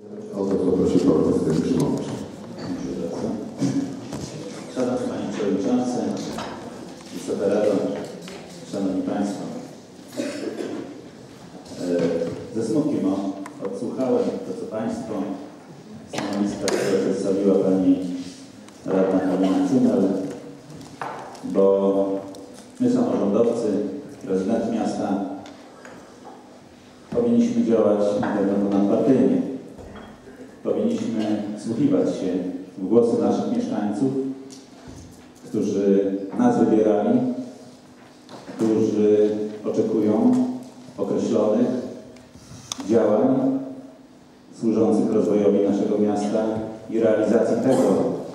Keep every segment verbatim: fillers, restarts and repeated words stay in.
O to poprosi pan prezydent Szymowicz. Szanowny Panie Przewodniczący, Wysoka Rado, Szanowni Państwo. Ze smutkiem odsłuchałem to, co Państwo, stanowiska, które przedstawiła Pani Radna Paulina Czumel, bo my, samorządowcy, prezydent miasta, powinniśmy działać na pewno ponadpartyjnie. Powinniśmy wsłuchiwać się w głosy naszych mieszkańców, którzy nas wybierali, którzy oczekują określonych działań służących rozwojowi naszego miasta i realizacji tego,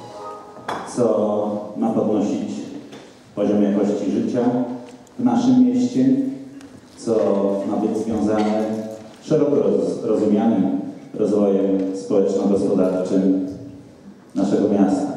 co ma podnosić poziom jakości życia w naszym mieście, co ma być związane z szeroko rozumianym rozwojem społeczno-gospodarczym naszego miasta.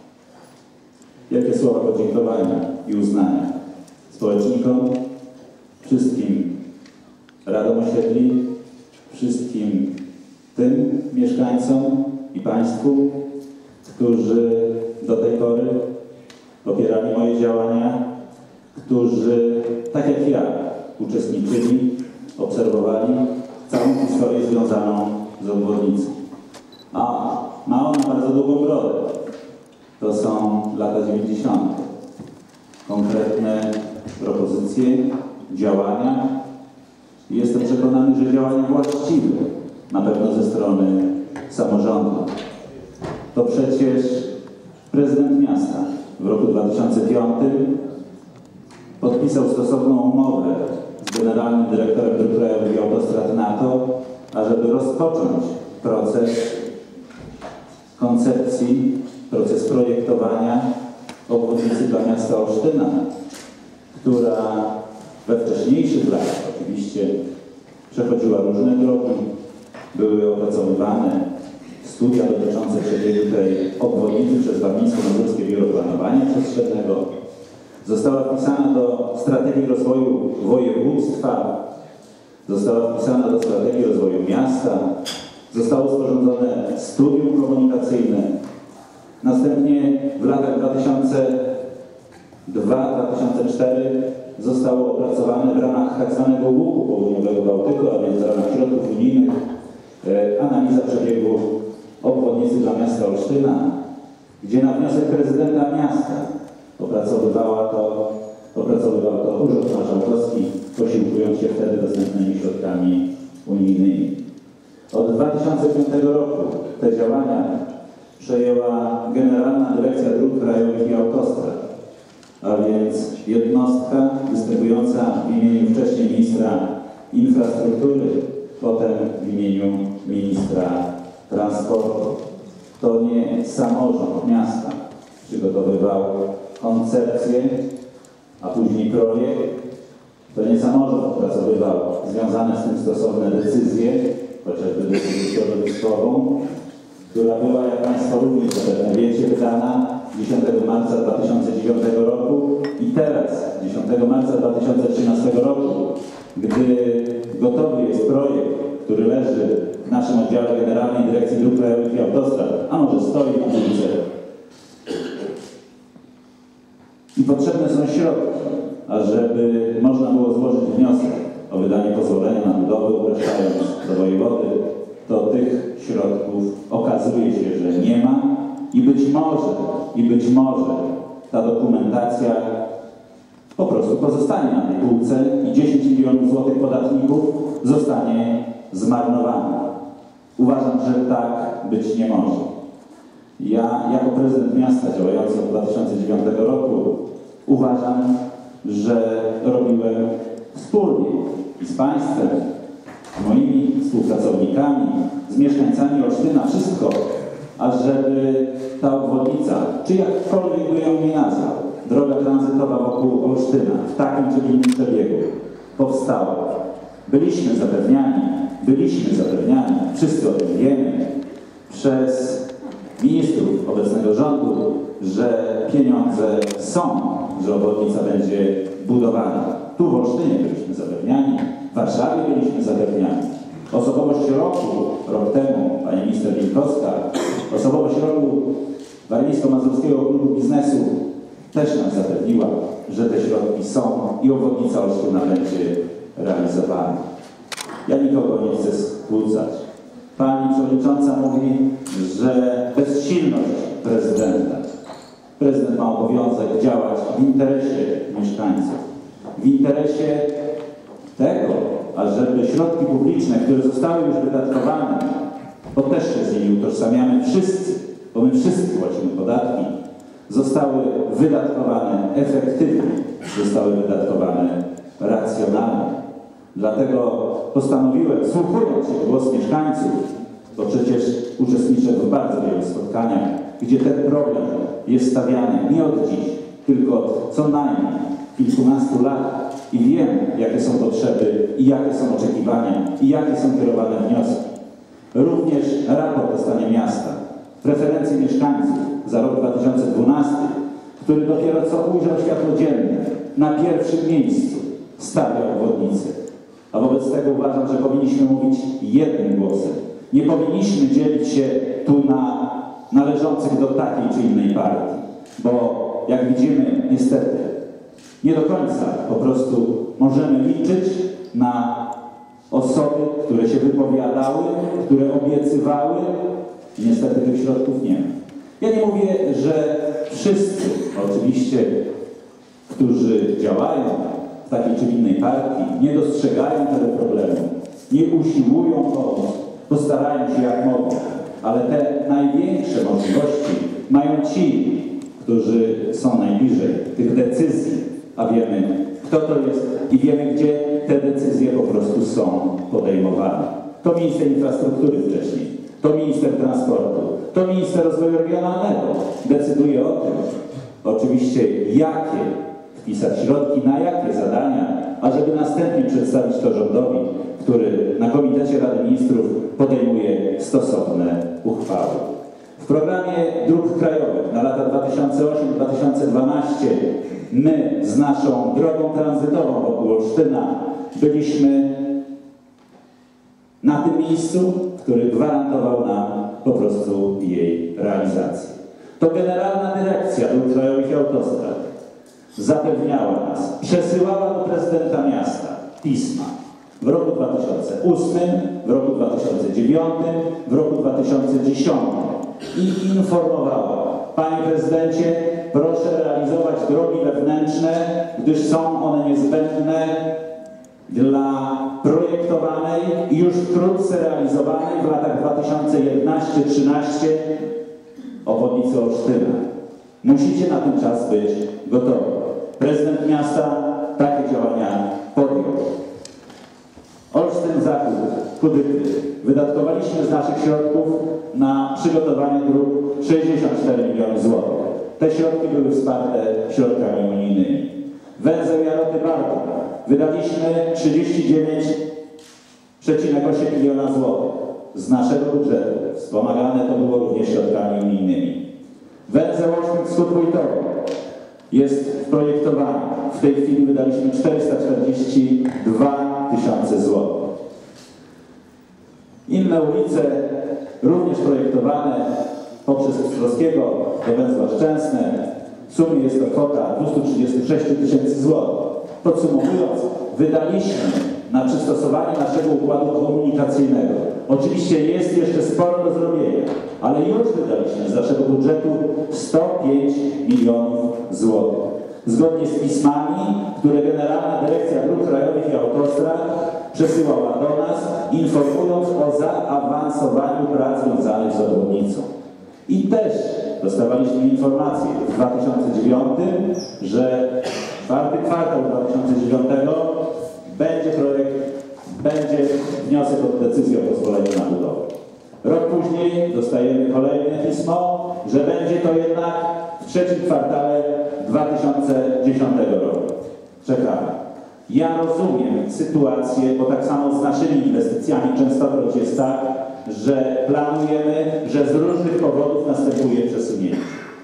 Wielkie słowa podziękowania i uznania społecznikom, wszystkim radom osiedli, wszystkim tym mieszkańcom i Państwu, którzy do tej pory popierali moje działania, którzy, tak jak ja, uczestniczyli, obserwowali całą historię związaną z obwodnicą. A ma ona bardzo długą brodę. To są lata dziewięćdziesiąte. Konkretne propozycje, działania. I jestem przekonany, że działania właściwe, na pewno ze strony samorządu. To przecież prezydent miasta w roku dwa tysiące piątym podpisał stosowną umowę z generalnym dyrektorem dróg krajowych i autostrad na to, ażeby rozpocząć proces koncepcji, proces projektowania obwodnicy dla miasta Olsztyna, która we wcześniejszych latach oczywiście przechodziła różne drogi, były opracowywane studia dotyczące przebiegu tej obwodnicy przez Warmińsko-Mazurskie Biuro Planowania Przestrzennego. Została wpisana do strategii rozwoju województwa, została wpisana do strategii rozwoju miasta, zostało sporządzone studium komunikacyjne. Następnie w latach dwa tysiące drugi do dwa tysiące czwartego zostało opracowane w ramach tak zwanego łuku południowego Bałtyku, a więc w ramach środków unijnych, e, analiza przebiegu obwodnicy dla miasta Olsztyna, gdzie na wniosek prezydenta miasta opracowywała to, opracowywał to Urząd Marszałkowski, posiłkując się wtedy dostępnymi środkami unijnymi. Od dwa tysiące piątego roku te działania przejęła Generalna Dyrekcja Dróg Krajowych i Autostrad, a więc jednostka występująca w imieniu wcześniej ministra infrastruktury, potem w imieniu ministra transportu. To nie samorząd miasta przygotowywał koncepcję, a później projekt. To nie samorząd opracowywał związane z tym stosowne decyzje, chociażby decyzję środowiskową, która była, jak Państwo również zapewne wiecie, wydana dziesiątego marca dwa tysiące dziewiątego roku i teraz, dziesiątego marca dwa tysiące trzynastego roku, gdy gotowy jest projekt, który leży w naszym oddziale Generalnej Dyrekcji Dróg Krajowych i Autostrad, a może stoi na ulicy. I potrzebne są środki, ażeby można było złożyć wniosek o wydanie pozwolenia na budowę, upraszczając do wojewody, to tych środków okazuje się, że nie ma i być może, i być może ta dokumentacja po prostu pozostanie na tej półce i dziesięć milionów złotych podatników zostanie zmarnowana. Uważam, że tak być nie może. Ja jako prezydent miasta działający od dwa tysiące dziewiątego roku uważam, że robiłem wspólnie i z Państwem, z moimi współpracownikami, z mieszkańcami Olsztyna wszystko, ażeby ta obwodnica, czy jakkolwiek by ją nie nazwał, droga tranzytowa wokół Olsztyna, w takim czy innym przebiegu, powstała. Byliśmy zapewniani, byliśmy zapewniani, wszyscy o tym wiemy, przez ministrów obecnego rządu, że pieniądze są, że obwodnica będzie budowana. Tu w Olsztynie byliśmy zapewniani, w Warszawie byliśmy zapewniani. Osobowość roku, rok temu, Panie Warmińsko-Mazurskiego Klubu Biznesu też nam zapewniła, że te środki są i obwodnica Olsztyna będzie realizowana. Ja nikogo nie chcę skłócać. Pani przewodnicząca mówi, że bezsilność prezydenta. Prezydent ma obowiązek działać w interesie mieszkańców, w interesie tego, ażeby środki publiczne, które zostały już wydatkowane, bo też się z nimi utożsamiamy wszyscy, bo my wszyscy płacimy podatki, zostały wydatkowane efektywnie, zostały wydatkowane racjonalnie. Dlatego postanowiłem, słuchując się w głos mieszkańców, bo przecież uczestniczę w bardzo wielu spotkaniach, gdzie ten problem jest stawiany nie od dziś, tylko od co najmniej kilkunastu lat i wiem, jakie są potrzeby i jakie są oczekiwania i jakie są kierowane wnioski. Również raport o stanie miasta, preferencje mieszkańców za rok dwa tysiące dwunasty, który dopiero co ujrzał światło dzienne, na pierwszym miejscu stawia obwodnicę. A wobec tego uważam, że powinniśmy mówić jednym głosem. Nie powinniśmy dzielić się tu na należących do takiej czy innej partii, bo jak widzimy, niestety, nie do końca po prostu możemy liczyć na osoby, które się wypowiadały, które obiecywały i niestety tych środków nie ma. Ja nie mówię, że wszyscy oczywiście, którzy działają w takiej czy innej partii, nie dostrzegają tego problemu, nie usiłują pomóc, postarają się jak mogą, ale te największe możliwości mają ci, którzy są najbliżej tych decyzji, a wiemy, kto to jest i wiemy, gdzie te decyzje po prostu są podejmowane. To minister infrastruktury wcześniej, to minister transportu, to minister rozwoju regionalnego decyduje o tym, oczywiście jakie wpisać środki, na jakie zadania, ażeby następnie przedstawić to rządowi, który na Komitecie Rady Ministrów podejmuje stosowne uchwały. W programie dróg krajowych na lata dwa tysiące ósmy do dwa tysiące dwunastego my z naszą drogą tranzytową wokół Olsztyna byliśmy na tym miejscu, który gwarantował nam po prostu jej realizację. To Generalna Dyrekcja Dróg Krajowych i Autostrad zapewniała nas, przesyłała do prezydenta miasta pisma w roku dwa tysiące ósmym, w roku dwa tysiące dziewiątym, w roku dwa tysiące dziesiątym i informowała: panie prezydencie, proszę realizować drogi wewnętrzne, gdyż są one niezbędne dla projektowanej i już wkrótce realizowanej w latach dwa tysiące jedenastym do dwa tysiące trzynastego obwodnicy Olsztyna. Musicie na ten czas być gotowi. Prezydent miasta takie działania podjął. Olsztyn Zachód, Kudyky. Wydatkowaliśmy z naszych środków na przygotowanie dróg sześćdziesiąt cztery miliony złotych. Te środki były wsparte środkami unijnymi. Węzeł Jaroty-Bartów wydaliśmy trzydzieści dziewięć przecinek osiem miliona złotych z naszego budżetu. Wspomagane to było również środkami unijnymi. Węzeł Olsztyn-Wschód-Wojtowo jest w projektowaniu. W tej chwili wydaliśmy czterysta czterdzieści dwa tysiące złotych. Inne ulice również projektowane poprzez Pstrowskiego do węzła Szczęsne. W sumie jest to kwota dwieście trzydzieści sześć tysięcy złotych. Podsumowując, wydaliśmy na przystosowanie naszego układu komunikacyjnego. Oczywiście jest jeszcze sporo do zrobienia, ale już wydaliśmy z naszego budżetu sto pięć milionów złotych. Zgodnie z pismami, które Generalna Dyrekcja Dróg Krajowych i Autostrad przesyłała do nas, informując o zaawansowaniu prac związanych z obwodnicą. I też dostawaliśmy informację w dwa tysiące dziewiątym, że czwarty kwartał dwa tysiące dziewiątego będzie projekt, będzie wniosek o decyzję o pozwoleniu na budowę. Rok później dostajemy kolejne pismo, że będzie to jednak w trzecim kwartale dwa tysiące dziesiątego roku. Czekamy. Ja rozumiem sytuację, bo tak samo z naszymi inwestycjami częstokroć jest tak, że planujemy, że z różnych powodów następuje przesunięcie.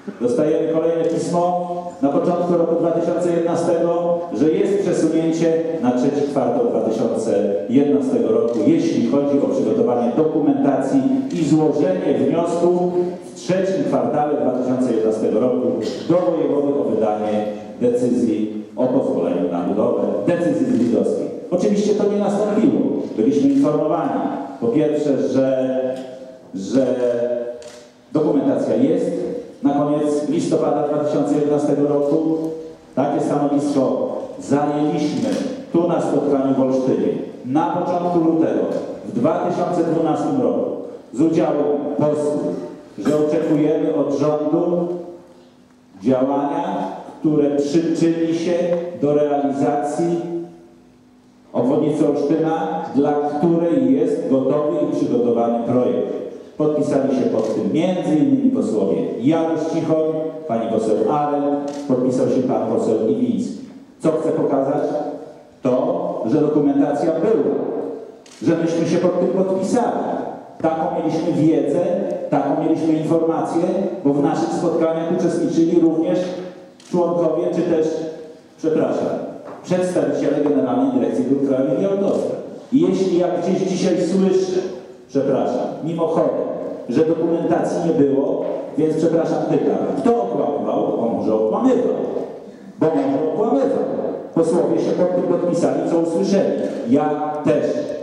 Dostajemy kolejne pismo na początku roku dwa tysiące jedenastego, że jest przesunięcie na trzeci kwartał dwa tysiące jedenastego roku, jeśli chodzi o przygotowanie dokumentacji i złożenie wniosku w trzecim kwartale dwa tysiące jedenastego roku do wojewody o wydanie decyzji o pozwoleniu na budowę, decyzji zbidowskiej. Oczywiście to nie nastąpiło. Byliśmy informowani, po pierwsze, że, że dokumentacja jest. Na koniec listopada dwa tysiące jedenastego roku takie stanowisko zajęliśmy tu na spotkaniu w Olsztynie na początku lutego w dwa tysiące dwunastym roku z udziałem posłów, że oczekujemy od rządu działania, które przyczyni się do realizacji obwodnicy Olsztyna, dla której jest gotowy i przygotowany projekt. Podpisali się pod tym między innymi posłowie Janusz Cichoń, pani poseł Arendt, podpisał się pan poseł Iwiński. Co chcę pokazać? To, że dokumentacja była, że myśmy się pod tym podpisali. Taką mieliśmy wiedzę, taką mieliśmy informację, bo w naszych spotkaniach uczestniczyli również członkowie, czy też, przepraszam, przedstawiciele Generalnej Dyrekcji Dróg Krajowych i Autostrad. I jeśli ja gdzieś dzisiaj słyszę, przepraszam, mimochodem, że dokumentacji nie było, więc przepraszam, pytam, kto okłamywał? On może okłamywał, bo może okłamywał. Posłowie się pod tym podpisali, co usłyszeli. Ja też.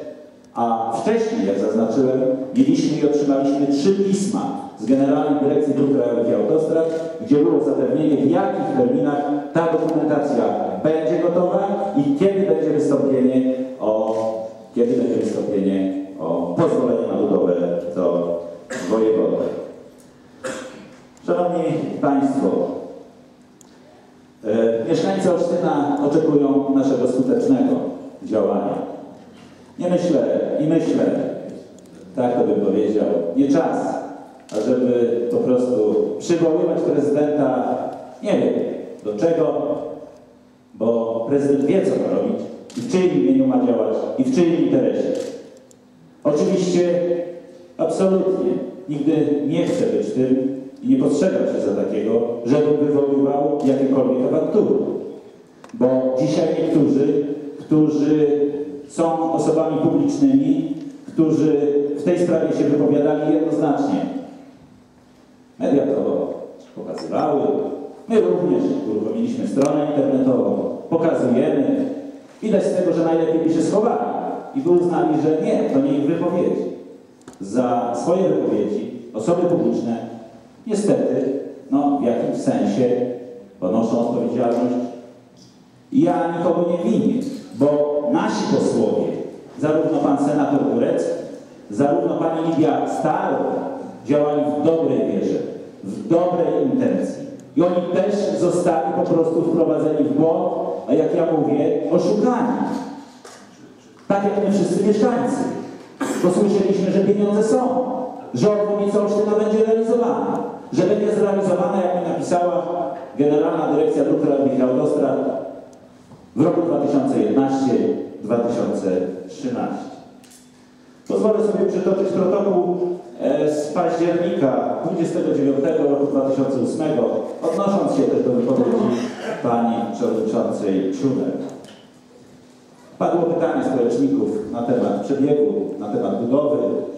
A wcześniej, jak zaznaczyłem, mieliśmy i otrzymaliśmy trzy pisma z Generalnej Dyrekcji Dróg Krajowych i Autostrad, gdzie było zapewnienie, w jakich terminach ta dokumentacja będzie gotowa i kiedy będzie wystąpienie o, kiedy będzie wystąpienie o pozwolenie na budowę do wojewody. Szanowni Państwo, e, mieszkańcy Olsztyna oczekują naszego skutecznego działania. Nie myślę i myślę, tak to bym powiedział, nie czas, ażeby po prostu przywoływać prezydenta, nie wiem do czego, bo prezydent wie, co ma robić i w czyim imieniu ma działać i w czyim interesie. Oczywiście absolutnie nigdy nie chcę być tym i nie postrzegam się za takiego, żeby wywoływał jakiekolwiek awantury. Bo dzisiaj niektórzy, którzy są osobami publicznymi, którzy w tej sprawie się wypowiadali jednoznacznie. Media to pokazywały, my również uruchomiliśmy stronę internetową, pokazujemy. Widać z tego, że najlepiej by się schowali i by uznali, że nie, to nie ich wypowiedzi. Za swoje wypowiedzi osoby publiczne niestety, no w jakimś sensie ponoszą odpowiedzialność. I ja nikogo nie winię, bo nasi posłowie, zarówno pan senator Górecki, zarówno pani Lidia Staroń, działali w dobrej wierze, w dobrej intencji. I oni też zostali po prostu wprowadzeni w błąd, a jak ja mówię, oszukani. Tak jak my wszyscy mieszkańcy. Bo słyszeliśmy, że pieniądze są, że obwodnica Olsztyna będzie realizowana, że będzie zrealizowana, jak mi napisała Generalna Dyrekcja Dróg Krajowych i Autostrad, w roku dwa tysiące jedenastym do dwa tysiące trzynastego. Pozwolę sobie przytoczyć protokół z października dwudziestego dziewiątego roku dwa tysiące ósmego, odnosząc się też do wypowiedzi pani przewodniczącej Szuler. Padło pytanie społeczników na temat przebiegu, na temat budowy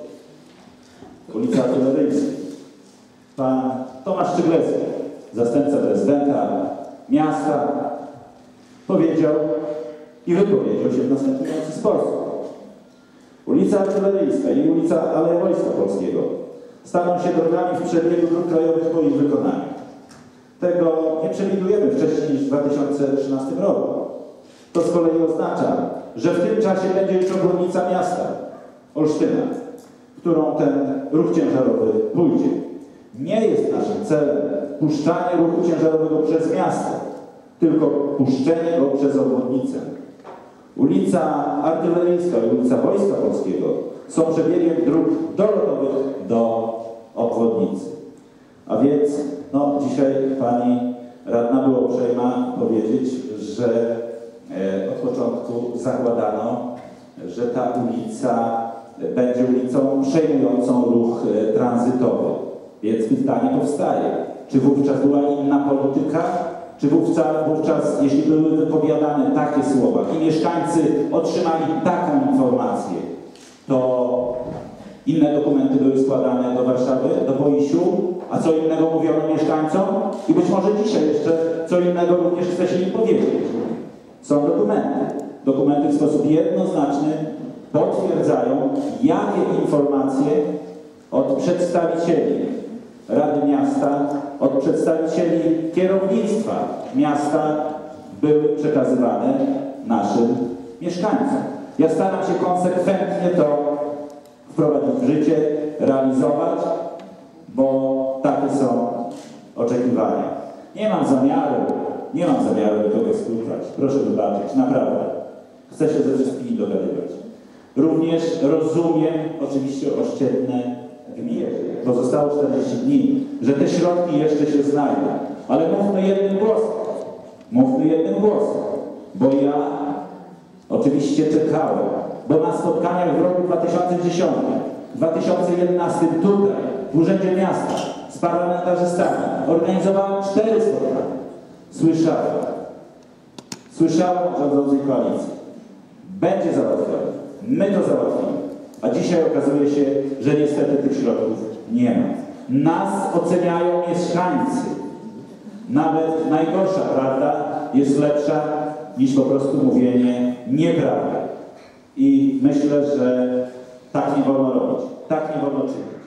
ulicy Artyleryjskiej. Pan Tomasz Szczyglecki, zastępca prezydenta miasta, powiedział i wypowiedział się w następujący sposób. Ulica Artyleryjska i ulica Aleja Wojska Polskiego staną się drogami w przebiegu dróg krajowych po ich wykonaniu. Tego nie przewidujemy wcześniej niż w dwa tysiące trzynastym roku. To z kolei oznacza, że w tym czasie będzie już obwodnica miasta Olsztyna, którą ten ruch ciężarowy pójdzie. Nie jest naszym celem puszczanie ruchu ciężarowego przez miasto, tylko puszczenie go przez obwodnicę. Ulica Artyleryjska i ulica Wojska Polskiego są przebiegiem dróg dolotowych do obwodnicy. A więc no, dzisiaj pani radna była uprzejma powiedzieć, że e, od początku zakładano, że ta ulica będzie ulicą przejmującą ruch e, tranzytowy. Więc pytanie powstaje, Czy wówczas była inna polityka? Czy wówczas, wówczas, jeśli były wypowiadane takie słowa i mieszkańcy otrzymali taką informację, to inne dokumenty były składane do Warszawy, do Poisiu, a co innego mówiono mieszkańcom? I być może dzisiaj jeszcze co innego również chce się im powiedzieć. Są dokumenty. Dokumenty w sposób jednoznaczny potwierdzają, jakie informacje od przedstawicieli Rady Miasta, od przedstawicieli kierownictwa miasta były przekazywane naszym mieszkańcom. Ja staram się konsekwentnie to wprowadzić w życie, realizować, bo takie są oczekiwania. Nie mam zamiaru, nie mam zamiaru nikogo skrócić. Proszę wybaczyć, naprawdę. Chcę się ze wszystkimi dogadywać. Również rozumiem oczywiście oszczędne gminy. Pozostało czterdzieści dni, że te środki jeszcze się znajdą. Ale mówmy jednym głosem. Mówmy jednym głosem. Bo ja oczywiście czekałem, bo na spotkaniach w roku dwa tysiące dziesiątym, dwa tysiące jedenastym tutaj, w Urzędzie Miasta, z parlamentarzystami, organizowałem cztery spotkania. Słyszałem, słyszałem o rządzącej koalicji. Będzie załatwione. My to załatwimy. A dzisiaj okazuje się, że niestety tych środków nie ma. Nas oceniają mieszkańcy. Nawet najgorsza prawda jest lepsza niż po prostu mówienie nieprawdy. I myślę, że tak nie wolno robić. Tak nie wolno czynić.